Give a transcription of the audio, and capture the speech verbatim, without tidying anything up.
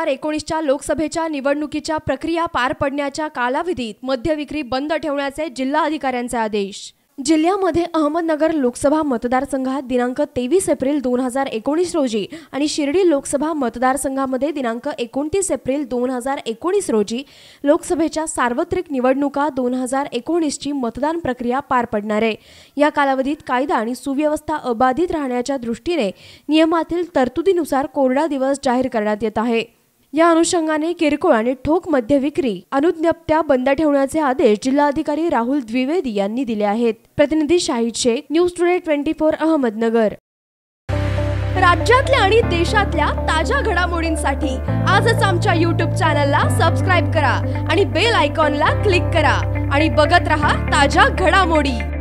हजार एकोणीसच्या लोकसभेच्या निवडणुकीच्या प्रक्रिया पार पडण्याच्या कालावधीत मद्य विक्री बंद ठेवण्याचे जिल्हाधिकाऱ्यांचे आदेश। जिल्ह्यामध्ये अहमदनगर लोकसभा मतदारसंघात दिनांक तेवीस एप्रिल दोन हजार एकोणीस रोजी आणि शिर्डी लोकसभा मतदारसंघामध्ये दिनांक एकोणतीस एप्रिल दोन हजार एकोणीस रोजी लोकसभेच्या सार्वत्रिक निवडणुका दोन हजार एकोणीस ची मतदान प्रक्रिया पार पडणार आहे। या कालावधीत कायदा आणि सुव्यवस्था अबाधित राहण्याच्या दृष्टीने नियमातील तरतुदीनुसार कोरडा दिवस जाहीर करण्यात येत आहे। या अनुषंगाने किरकोळ आणि ठोक मद्य विक्री अनुज्ञप्त्या बंद ठेवण्याचे आदेश जिल्हाधिकारी राहुल द्विवेदी यांनी दिले आहेत। प्रतिनिधी शाहिद शेख, न्यूज टुडे चोवीस अहमदनगर। राज्यातल्या आणि देशातल्या ताज्या घडामोडींसाठी आजच आमच्या यूट्यूब चॅनलला सबस्क्राइब करा आणि बेल आयकॉनला क्लिक करा आणि बघत रहा ताज्या घडामोडी।